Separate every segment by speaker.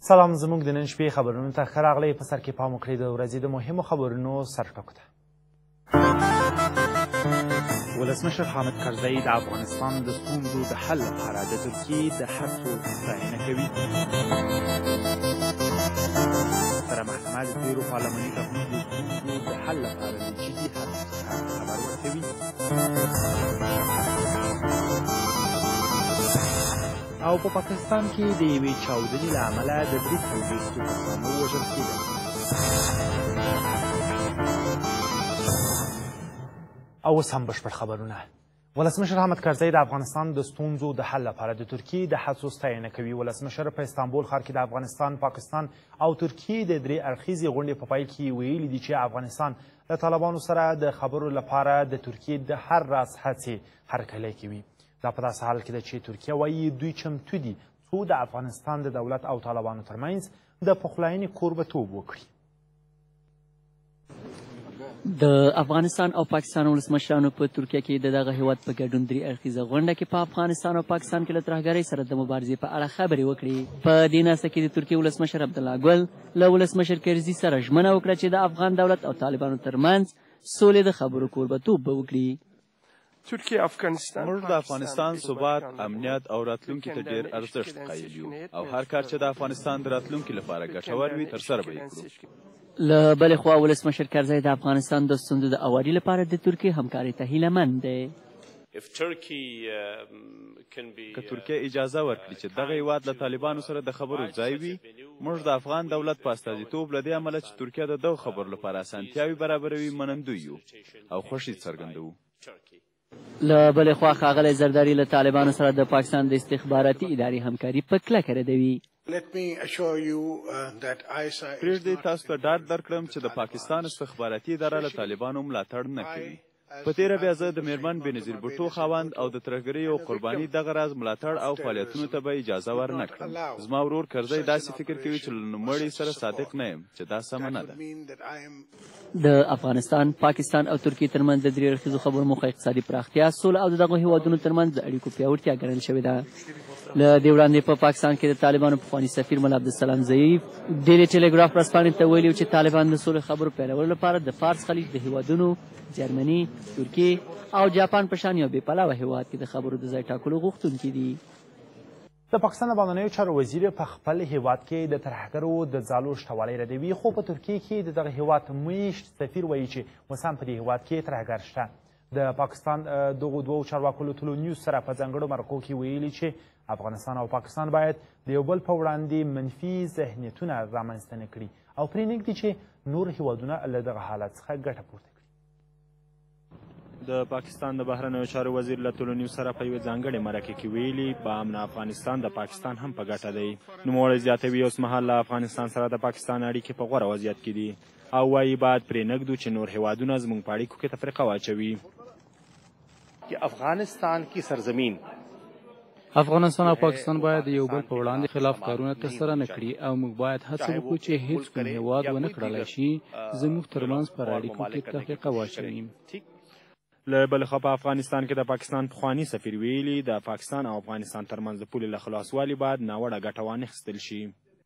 Speaker 1: سلام زموږ د نن شپې خبرونو ته ښه راغلی. په سر کې پام وکړئ د ورځې د مهمو خبرونو سرټکو ته. ولسمشر حامد کرزی د افغانستان د ستونزو د حل لپاره د ترکیې د هڅو ستاینه کوي. ستره محکمه د تېرو پارلماني ټاکنو د ستونزو د حل لپاره د جدي هڅو څخه خبر ورکوي. او په پاکستان کې د یوې چاودنې له امله د 3 کسانو وژل کېدل. او اوس هم بشپړ خبرونه. ولسمشر حامد کرزی د افغانستان د ستونزو د حل لپاره د ترکیې د هڅو ستاینه کوي. ولسمشر په استانبول ښار کې د افغانستان، پاکستان او ترکیې د 3 اړخیزې غونډې په پیل کې ویلي دي چې افغانستان د طالبانو سره د خبرو لپاره د ترکیې د هر راز هڅې هرکلی کوي. دا په داسې حال کې ده چې ترکیه وایي دوی چمتو دي څو د افغانستان د دولت او طالبانو ترمنځ د پخلاینې کوربهتوب وکړي.
Speaker 2: د افغانستان او پاکستان ولسمشرانو په ترکیه کې د دغه هیواد په ګډون 3 اړخیزه غونډه کې په افغانستان او پاکستان کې له ترهګرۍ سره د مبارزې په اړه خبرې وکړې. په دې ناسته کې د ترکیې ولسمشر عبدالله ګل له ولسمشر کرزي سره ژمنه وکړه چې د افغان دولت او طالبانو ترمنځ سولې د خبرو کوربهتوب به وکړي.
Speaker 3: موږ د افغانستان ثبات، امنیت او راتلونکي ته ډېر ارزښت قایل یو او هر کار چې د افغانستان د راتلونکي لپاره ګټور وي ترسره به یې کړو.
Speaker 2: له بلې خوا ولسمشر کرزی د افغانستان د ستونزو د اواري لپاره د ترکیې همکارۍ ته هیله مند دی.
Speaker 3: که ترکیه اجازه ورکړي چې دغه هیواد له طالبانو سره د خبرو ځای وي، موږ د افغان دولت په استازیتوب له دې امله چې ترکیه د دغو خبرو لپاره اسانتیاوې برابروي منندوی یو او خوښي څرګندوو.
Speaker 2: له بلې خوا ښاغلی زرداري له طالبانو سره د پاکستان د استخباراتي ادارې همکاري په کلکه ردوي.
Speaker 3: پرېږدئ تاسو ته ډاډ درکړم چې د پاکستان استخباراتي اداره له طالبانو ملاتړ نه کوي. په تېره بیا زه د میرمن بېنظیر بوټو خاوند او د ترهګریو قرباني دغه راز ملاتړ او فعالیتونو ته به اجازه ورنه کړم. زما ورور کرزی داسې فکر کوي چې له نوموړي سره صادق نه یم چې دا سمه نه ده.
Speaker 2: د افغانستان، پاکستان او ترکیې ترمنځ د 3 اړخیزو خبرو موخه اقتصادي پراختیا، سوله او د دغو هیوادونو ترمنځ د اړیکو پیاوړتیا ګڼل شوې ده. له دې وړاندې په پاکستان کې د طالبانو پخواني سفیر ملا عبدالسلام ضعیف ډیلی ټیلیګراف ورځپاڼې ته ویلي و چې طالبان د سولې خبرو پیلولو لپاره د فارس خلیج د هیوادونو جرمني، ترکیې او جاپان په شان یو بې پلوه هیواد کې د خبرو د ځای ټاکلو غوښتونکي دي.
Speaker 1: د پاکستان د بهرنیو چارو وزیر په خپل هیواد کې د ترهګرو د ځالو شتوالی ردوي، خو په ترکیې کې د دغه هیواد میشت سفیر وایي چې اوس هم په دې هیواد کې ترهګر شته. د پاکستان دغو 2 چارواکو له ټولو نیوز سره په ځانګړو مرکو کې ویلي چې افغانستان او پاکستان باید د یو بل په وړاندې منفي ذهنیتونه رامنځته نه کړي او پرې نږدي چې نور هیوادونه له دغه حالت څخه ګټه پورته کړي.
Speaker 4: د پاکستان د بهرنیو چارو وزیر له ټولو نیوز سره په یوه ځانګړې مرکه کې ویلي په امن افغانستان د پاکستان هم په ګټه دی. نوموړی زیاتوي اوس مهال له افغانستان سره د پاکستان اړیکې په غوره وضعیت کې دي او وایي باید پرې نږدو چې نور هیوادونه زموږ په اړیکو کې تفریقه واچوي.
Speaker 5: افغانستان کی سرزمین
Speaker 6: افغانستان او پاکستان باید یو بل په وړاندې خلاف کارونه ترسره نه کړي او موږ باید هڅه وکړو چې هیڅ کوم هیواد ونه کړلی شي زموږ ترمنځ پر اړیکو کې تفریقه واچوي.
Speaker 4: له بلې خوا په افغانستان کې د پاکستان پخواني سفیر ویلي د پاکستان او افغانستان ترمنځ د پولې له خلاصوالي باید ناوړه ګټه وانخیستل شي.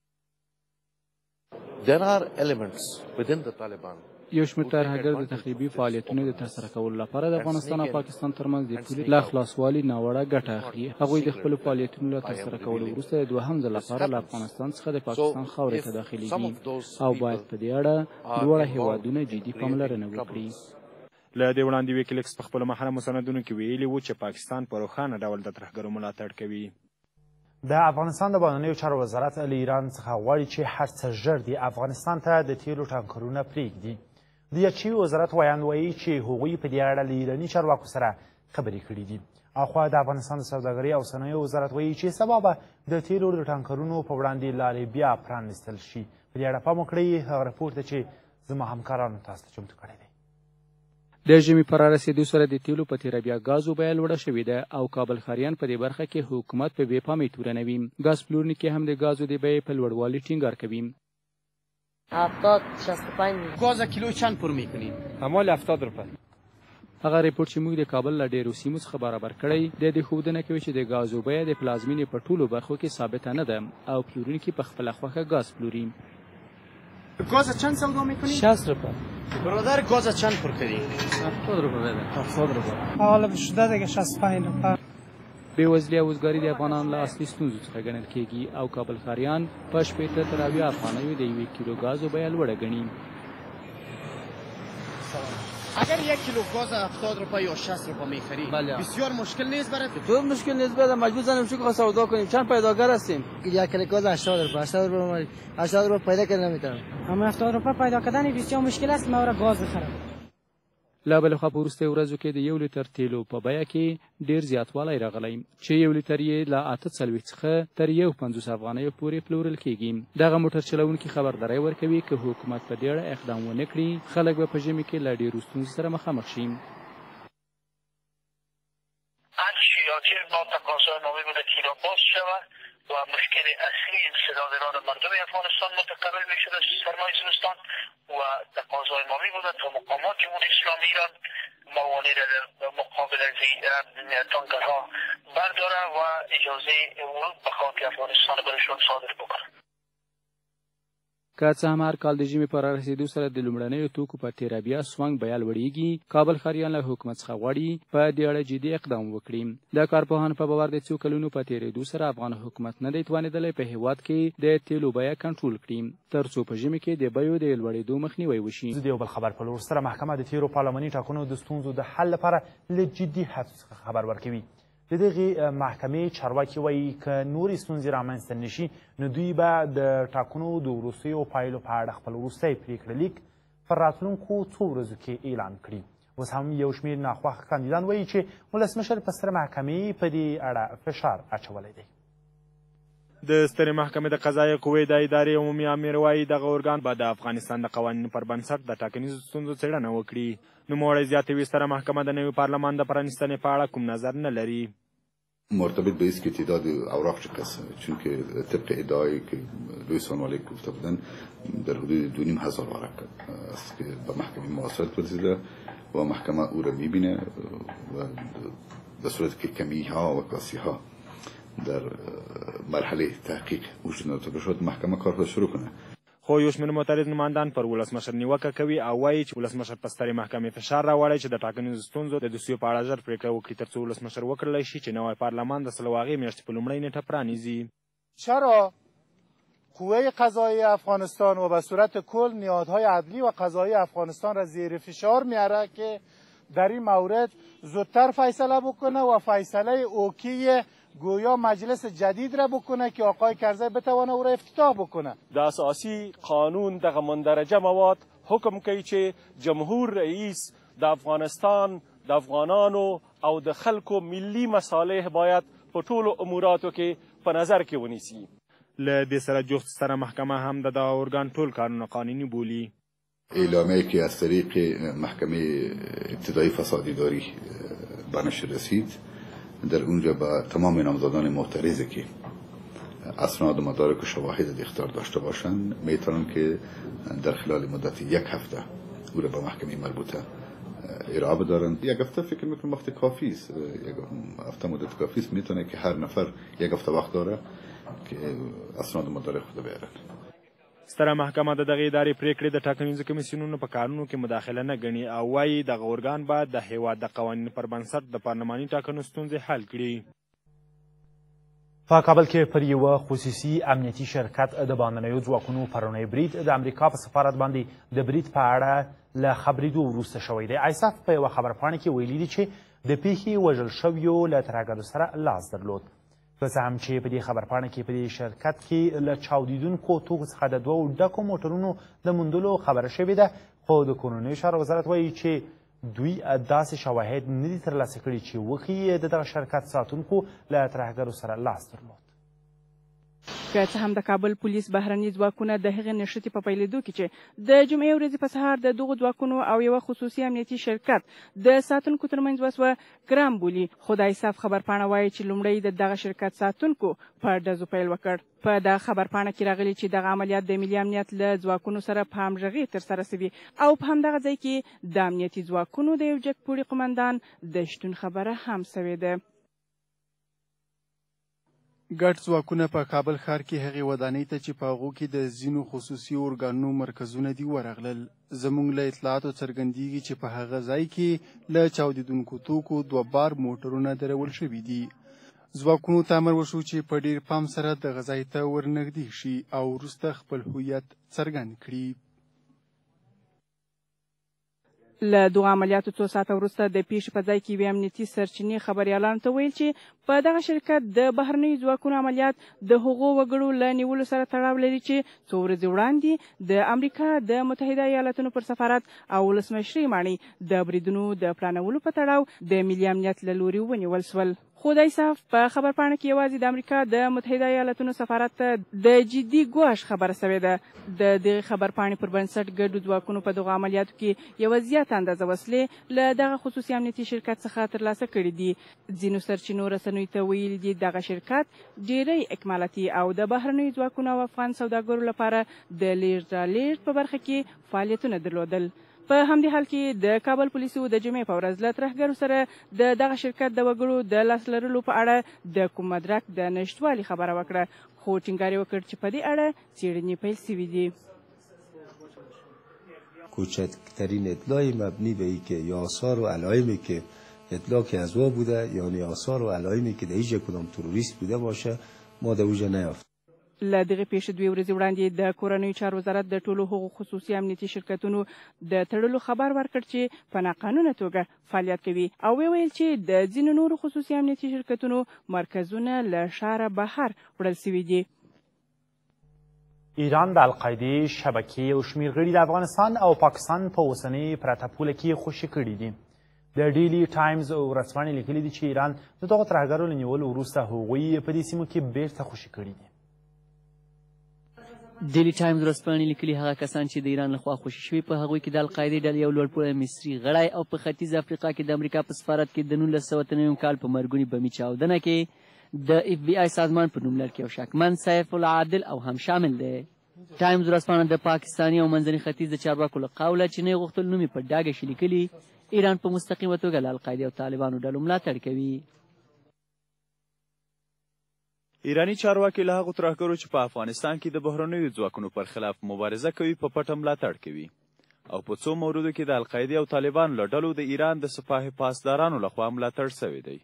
Speaker 6: یو شمېر ترهګر د تخریبي فعالیتونو د ترسره کولو لپاره د افغانستان او پاکستان ترمنځ د پولې له خلاصوالي ناوړه ګټه اخلي. هغوی د خپلو فعالیتونو له ترسره کولو وروسته د 2م ځل لپاره له افغانستان څخه د پاکستان خاورې ته داخليږي او باید په دې اړه دواړه هیوادونه جدي پاملرنه وکړي.
Speaker 4: له دې وړاندې ویکیلیکس په خپلو محرمو سندونو کې ویلي و چې پاکستان په روښانه ډول د ترهګرو ملاتړ کوي.
Speaker 1: د افغانستان د بهرنیو چارو وزارت له ایران څخه غواړي چې هر څه ژر د افغانستان ته د تیلو ټانکرونه پرېږدي. د یاد شوي وزارت ویاند وایي چې هغوی په دې اړه له ایراني چارواکو سره خبرې کړي دي. اخوا د افغانستان د سوداګرۍ او صنایعو وزارت وایي چې سبا به د تیلو د ټانکرونو په وړاندې لارې بیا پرانیستل شي. په دې اړه پام وکړئ هغه رپورټ ته چې زما همکارانو تاسو ته چمتو کړی دی.
Speaker 6: د ژمي په رارسېدو سره د تیلو په تیره بیا ګازو بیه لوړه شوې ده او کابل ښاریان په دې برخه کې حکومت په بې پامۍ تورنوي. ګاز پلورونکي هم د ګازو د بیې په لوړوالي ټینګار کوي.
Speaker 7: 70-65
Speaker 5: گاز کیلو چند پر میکنید؟
Speaker 4: حمال 70 روپیه.
Speaker 6: هغه ریپورت چې موږ د کابل له ډېرو سیمو څخه برابر کړی د دې ښودنه کوي چې د ګازو بیه د پلازمینې په ټولو برخو کې ثابته نه ده او پلورونکي په خپله خوښه ګاز پلوري.
Speaker 5: گاز چند سودا میکنی؟
Speaker 6: 60 روپیه.
Speaker 5: برادر گاز چند پر کردی؟
Speaker 6: 70 روپیه ده.
Speaker 5: 70 روپیه.
Speaker 7: حالا شده دیگه 65 روپیه.
Speaker 6: بېوزلي او وزګاري د افغانانو له اصلي ستونزو څخه ګڼل کېږي او کابل ښاریان په 80 تر 80 افغانیو د 1 کیلو ګازو بیه لوړه ګڼي.
Speaker 5: اگر 1 کیلو گاز 70 روپیه یا 60 روپیه میخری بسیار مشکل نیست برات؟
Speaker 8: تو مشکل نیست بعد مجبور زنیم چون سودا کنیم چند پیداگر هستیم.
Speaker 9: 1 کیلو گاز 80 روپیه 80 روپیه پیدا کردن نمیتونم.
Speaker 7: اما 70 روپیه پیدا کردن بسیار مشکل است. ما را گاز بخرم.
Speaker 6: لا بل خو په وروستیو ورځو کې د 1 لیتر تیلو په بیه کې ډیر زیاتوالی راغلی چې 1 لیتر یې له 48 څخه تر 150 افغانیو پورې پلورل کېږي. دغه موټر چلوونکي خبرداری ورکوي که حکومت په دې اړه اقدام ونه کړي خلک به په ژمي کې له ډیرو ستونزو سره مخامخ شي.
Speaker 10: و مشکل اصلی انسداد مردم افغانستان متقبل می شده سرمای زمستان و تقاضای ما می بوده تا مقامات جمهوری اسلامی ایران موانع را در مقابل از تانکرها برداره و اجازه ورود به خاک افغانستان برشون صادر بکنه.
Speaker 6: که څه هم هر کال د ژمي په رارسېدو سره د لومړنیو توکو په تیرابیا سوانګ بیه لوړېږي، کابل ښاریان له حکومت څخه غواړي په دې اړه جدي اقدام وکړي. د کارپوهانو په باور د څو کلونو په تېرېدو سره افغان حکومت نه دی توانېدلی په هېواد کې د تیلو بیه کنټرول کړي تر څو په ژمي کې د بیو د لوړېدو مخنیوی وشي.
Speaker 1: د یو بل خبر په لور سره محکمه د تیرو پارلماني ټاکنو د ستونزو د حل لپاره له جدي هڅو څخه خبر ورکوي. د دغې محکمې چارواکي وایي که نورې ستونزې رامنځته نه شي نو دوی به د ټاکنو د وروستیو پایلو په اړه خپل وروستی پرېکړه لیک په راتلونکو څو ورځو کې اعلان کړي. اوس هم یو شمېر ناخوښه کاندیدان وایي چې ولسمشر په ستره محکمې په دې اړه فشار اچولی دی.
Speaker 4: د سترې محکمې د قضایي قوې د ادارې عمومي امیر وایي دغه ارګان به د افغانستان د قوانینو پر بنسټ د ټاکنیزو ستونزو څېړنه وکړي. نوموړی زیاتوي ستره محکمه د نوي پارلمان د پرانیستنې په اړه کوم نظر نه لري.
Speaker 11: مرتبط به است که تعداد اوراق چقدر، چون که طبق ادعایی که لویس مالک گفته بودن در حدود 2,500 ورق است که به محکمه معاصرت رسیده و محکمه او را میبینه و به صورت که کمی ها و کاسی ها در مرحله تحقیق وجود نداشته شد محکمه کار خود شروع کنه.
Speaker 4: خو یو شمېر معترض نمایندان پر ولسمشر نیوکه کوي او وایي چې ولسمشر په سترې محکمې فشار راوړی چې د ټاکنیزو ستونزو د دوسیو په اړه ژر پرېکړه وکړي تر څو ولسمشر وکړلی شي چې نوی پارلمان د سلواغې میاشتې په لومړۍ نیټه پرانیزي.
Speaker 12: چرا قوه قضایی افغانستان و به صورت کل نهادهای عدلی و قضایی افغانستان را زیر فشار میاره که در این مورد زودتر فیصله بکنه و فیصله اوکی گویا مجلس جدید را بکنه که آقای کرزی بتوانه او را افتتاح بکنه.
Speaker 13: د اساسی قانون دغه مندرجه مواد حکم کوي چې جمهور رئیس د افغانستان د افغانانو او د خلکو ملي مصالح باید په ټولو اموراتو کې په نظر کې ونیسي.
Speaker 4: له دې سره جفت ستره محکمه هم د دغه ارګان ټول کارونه قانوني بولي.
Speaker 11: اعلامیه که از طریق محکمه ابتدایی فساد اداری به نشر رسید در اونجا به تمام نامزدان معترضی که اسناد و مدارک و شواهد اختیار داشته باشند میتونن که در خلال مدت 1 هفته او را به محکمه مربوطه ارائه بدارند. 1 هفته فکر میکنم وقت کافی است. 1 هفته مدت کافی است. میتونه که هر نفر 1 هفته وقت داره که اسناد و مدارک خود بیارن.
Speaker 4: ستره محکمه د دغې ادارې پریکړې د ټاکنیزو کمیسیونونو په کارونو کې مداخله نه ګڼي او وایي دغه ارګان به د هېواد د قوانینو پر بنسټ د پارلماني ټاکنو ستونزې حل کړي.
Speaker 1: په کابل کې پر یوه خصوصي امنیتي شرکت د باندنیو ځواکونو پرونی برید د امریکا په سفارت باندې د برید په اړه له خبرېدو وروسته شوی دی. ایساف په یوه خبرپاڼه کې ویلي دي چې د پیښې وژل شویو له ترهګرو سره لاس درلود. که څه هم چې په دې خبرپاڼه کې په دې شرکت کې له چاودیدونکو توکو څخه د 2 ډکو موټرونو د موندلو خبره شوې ده، خو د کورنیو چارو وزارت وایي چې دوی داسې شواهد نه دي ترلاسه کړي چې وښیي د دغه شرکت ساتونکو له ترهګرو سره لاس درلود.
Speaker 14: که څه هم د کابل پولیس بهرني ځواکونه د هغې نښتې په پیلېدو کې چې د جمعې ورځې په سهار د دغو ځواکونو او یوه خصوصي امنیتي شرکت د ساتونکو ترمنځ وسوه ګرام بولي. خو د ایساف خبرپاڼه وایي چې لومړی د دغه شرکت ساتونکو په ډزو پیل وکړ. په دغه خبرپاڼه کې راغلي چې دغه عملیات د ملي امنیت له ځواکونو سره په همغږۍ ترسره سوي او په همدغه ځای کې د امنیتي ځواکونو د یو جګپوړي قمندان د شتون خبره هم سوې ده.
Speaker 15: ګډ ځواکونه په کابل ښار کې هغې ودانۍ ته چې په هغو کې د ځینو خصوصي ارګانونو مرکزونه دي ورغلل. زموږ له اطلاعاتو څرګندېږي چې په هغه ځای کې له چاودېدونکو توکو 2 بار موټرونه درول شوي دي. ځواکونو ته امر وشو چې په ډېر پام سره دغه ځای ته ورنږدې شي او وروسته خپل هویت څرګند کړي.
Speaker 14: له دغه عملیاتو څو ساعته وروسته د پیښې په ځای کې یوې امنیتي سرچینې خبریالانو ته ویل چې په دغه شرکت د بهرنیو ځواکونو عملیات د هغو وګړو له نیولو سره تړاو لري چې څو ورځې وړاندې د امریکا د متحده ایالاتونو پر سفارت او ولسمشرۍ ماڼۍ د بریدونو د پلانولو په تړاو د ملي امنیت له لوري ونیول سول. خو د ایساف په خبرپاڼه کې یوازې د امریکا د متحده ایالاتونو سفارت ته د جدي ګواښ خبره سوې ده. د دغې خبرپاڼې پر بنسټ ګډو ځواکونو په دغو عملیاتو کې یوه زیاته اندازه وسلې له دغه خصوصي امنیتي شرکت څخه ترلاسه کړي دي. ځینو سرچینو رسنیو ته ویلي دي دغه شرکت ډېری اکمالاتي او د بهرنیو ځواکونو او افغان سوداګرو لپاره د لیږد رالېږد په برخه کې فعالیتونه درلودل. په همدې حال کې د کابل پولیسو د جمعې په ورځ له ترهګرو سره د دغه شرکت د وګړو د لاس لرلو په اړه د کوم مدرک د نشتوالي خبره وکړه. خو ټینګار یې وکړ چې په دې اړه څېړنې پیل سوي دي.
Speaker 16: کوچکترین اطلاعی مبنی به این که یا آثار و علائمی که اطلاع که از ما بوده یعنی آثار و علائمی که در هیچ کدام تروریست بوده باشه ما در اوجه نیافتیم.
Speaker 14: له دغې پیښې 2 ورځې وړاندې د کورنیو چارو وزارت د ټولو هغو خصوصي امنیتي شرکتونو د تړلو خبر ورکړ چې په ناقانونه توګه فعالیت کوي او ویل چې د ځینو نورو خصوصي امنیتي شرکتونو مرکزونه له ښاره بهر وړل سوي دي.
Speaker 1: ایران د القاعدې شبکې او شمېر غړي د افغانستان او پاکستان په اوسنۍ پرته پوله کې خوشي کړي دي. د ډیلی ټایمز ورځپاڼې لیکلي دي چې ایران د دغو ترهګرو له نیولو وروسته هغوی په دې سیمو کې بیرته خوشي کړي دي.
Speaker 2: ډیلی ټایمز ورځپاڼې لیکلي هغه کسان چې د ایران لخوا خوشي شوي په هغوی کې د القاعدې ډلې یو لوړپوړی مصري غړی او په ختیځ افریقا کې د امریکا په سفارت کې د 1993 کال په مرګوني بمي چاودنه کې د اف بي آی سازمان په نوم لړ کې یو شکمن سیف العادل او هم شامل دی. ټایمز ورځپاڼه د پاکستاني او منځني ختیځ د چارواکو له قوله چې نه یې غوښتل نوم یې په ډاګه شي لیکلي ایران په مستقیمه توګه له القاعدې او طالبانو ډلو ملاتړ کوي.
Speaker 3: ایرانی چارواکي له هغو ترهګرو چې په افغانستان کې د بهرنیو ځواکونو پر خلاف مبارزه کوي په پټه ملاتړ کوي او په څو موردو کې د القاعدې او طالبانو له ډلو د ایران د سپاه پاسدارانو لخوا ملاتړ سوی دی.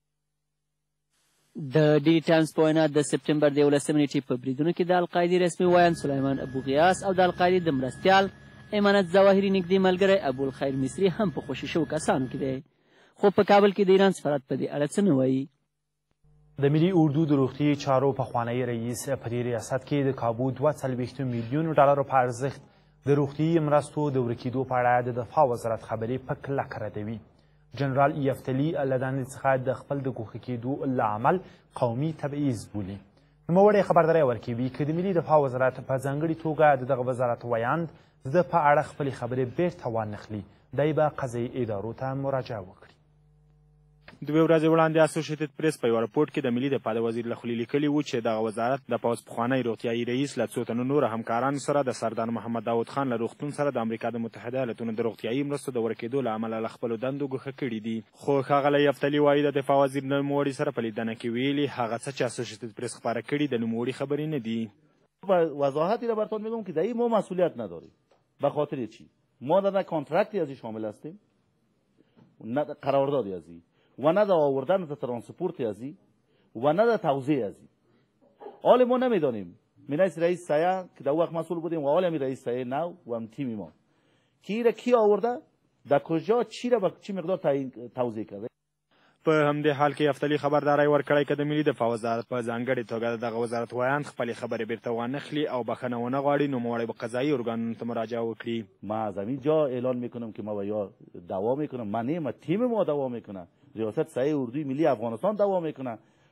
Speaker 2: د ډیلی ټایمز په وینا د سپټمبر د 11 نیټې په بریدونو کې د القاعدې رسمي وایند سلیمان ابو غیاس او د القاعدې د مرستیال امانت ظواهري نږدې ملګری ابوالخیر مصري هم په خوشي شوو کسانو کې دی. خو په کابل کې د ایران سفارت په دې اړه څه نه وایي.
Speaker 1: د ملي اردو د روغتیايي چارو پخوانی رئیس په دې ریاست کې د کابو 240 میلیونو ډالرو په ارزښت د روغتیايي مرستو د ورکېدو په اړه د دفاع وزارت خبرې په کلکه ردوي. جنرال یفتلي له دندې څخه د خپل د ګوښه کېدو له امل قومي تبعیض بولي. نوموړی خبرداری ورکوي که د ملي دفاع وزارت په ځانګړې توګه د دغه وزارت ویاند د په اړه خپلې خبرې بیرته وانخلي دی به قضایي ادارو ته مراجعه وکړي.
Speaker 4: 2 ورځې وړاندې اسوسییټډ پریس په یو راپورټ کې د ملي دفاع د وزیر له خولې لیکلي وو چې دغه وزارت د پوځ پخوانی روغتیايي رئیس له څو تنو نورو همکارانو سره د سردار محمد داود خان له روغتون سره د امریکا د متحده ایالاتونو د روغتیايي مرستو د ورکېدو له امله له خپلو دندو ګوښه کړي دي. خو ښاغلی یفتلي وایي د دفاع وزیر د نوموړي سره په لیدنه کې ویلي هغه څه چې اسوسییټډ پریس خپاره کړي د نوموړي خبرې نه دي.
Speaker 17: وضاحتی را براتون میگم که در این ما مسئولیت نداریم. به خاطر چی؟ ما در کانترکتی ازی شامل هستیم، نه قراردادی ازی و نه در آوردن در ترانسپورتی ازی و نه در توزیع ازی. حال ما نمیدانیم رئیس سایه که در وقت مسئول بودیم و حال رئیس سایه نو و هم تیم ما کی آورده در کجا چی را با چی مقدار توزیع کرده.
Speaker 4: په همدې حال کې یفتلي خبرداری ورکړی که د ملي دفاع وزارت په ځانګړې توګه دغه وزارت ویاند خپلې خبرې بیرته وانخلي او بخښنه ونه غواړي نوموړی به قضایي ارګانونو ته مراجعه وکړي.
Speaker 17: ما از همین جا اعلان میکنم که ما یا دعوا میکنم، من نه تیم ما دعوا میکنه، ریاست سایه اردوی ملی افغانستان دعوا میکنه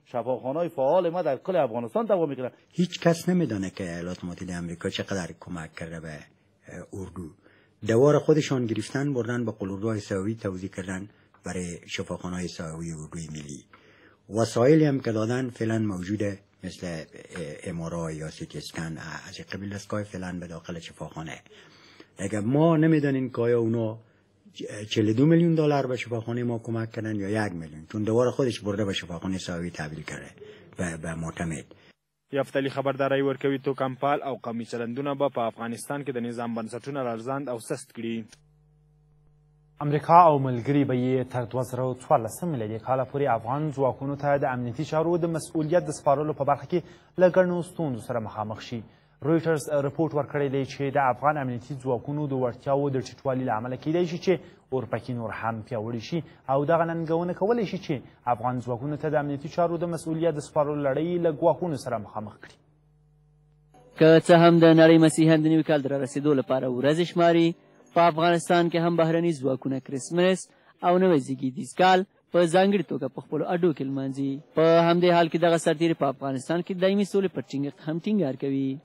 Speaker 17: شفاخانه‌های فعال ما در کل افغانستان دوام میکنن.
Speaker 18: هیچ کس نمیدونه که ایالات متحده آمریکا چقدر کمک کرده به اردو. دوار خودشان گرفتن بردن به قلوردوهای ساوی توزیع کردن برای شفاخانه‌های ساوی اردوی ملی. وسایلی هم که دادن فعلا موجوده، مثل ام‌آرآی یا سی تی اسکن از قبیل دستگاه فعلا به داخل شفاخانه. اگر ما نمیدانیم که آیا اونا 42 میلیون دلار به شفاخانه ما کمک کردن یا 1 میلیون، چون دوار خودش برده به شفاخانه ساوی تحویل کرده به معتمد.
Speaker 4: یافتلی خبرداری ورکوي توکمپال او قومي چلندونه به په افغانستان کې د نظام بنسټونه لړزاند او سست کړي.
Speaker 1: امریکا او ملګري به یې تر 2014 میلادي کاله پورې افغان ځواکونو ته د امنیتي چارو د مسؤلیت د سپارلو په برخه کې له ګڼو ستونزو سره مخامخ شي. رویټرز رپورټ ورکړی دی چې د افغان امنیتي ځواکونو د وړتیاو د ټیټوالي له امله کیدای شي چې اورپکي نور هم پیاوړي شي او دغه ننګونه کولی شي چې افغان ځواکونو ته د امنیتي چارو د مسؤلیت د سپارلو لړۍ له ګواښونو سره مخامخ کړي.
Speaker 2: که څه هم د نړۍ مسیحیان د نوي کال د رارسېدو لپاره ورځې شماري، په افغانستان کې هم بهرني ځواکونه کرسمس او نوی زیږدیز کال په ځانګړې توګه په خپلو اډو کې لمانځي. په همدې حال کې دغه سرتېري په افغانستان کې دایمي سولې پر ټینګښت هم ټینګار کوي.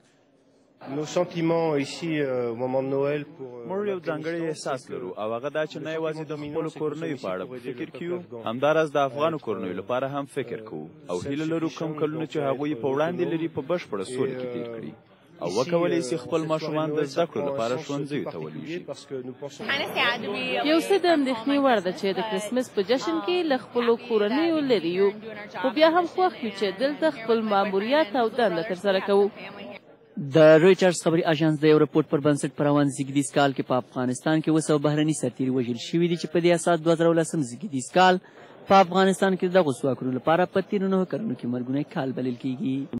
Speaker 3: موږ یو ځانګړی احساس لرو او هغه دا چې نه یوازې د خپلو کورنیو په اړه فکر کوو، همداراز د افغانو کورنیو لپاره هم فکر کوو او هیله لرو کوم کلونه چې هغوی په وړاندې لري په بشپړه سوله کې تیر کړي او وکولی شي خپل ماشومان د زده کړو لپاره ښوونځیو ته ولېږي.
Speaker 19: یو څه د اندېښنې وړ ده چې د کرسمس په جشن کې له خپلو کورنیو لرې یو، خو بیا هم خوښ یو چې دلته خپل ماموریت او دنده ترسره کوو.
Speaker 2: د رویټرز خبري اژانس د یو رپورټ پر بنسټ په روان زیږدیز کال کې په افغانستان کې 200 بهرني سرتېري وژل شوي دي چې په دې اساس 2010 زیږدیز کال په افغانستان کې دغو ځواکونو لپاره په تېرو 9 کلونو کې مرګونی کال بلل کېږي.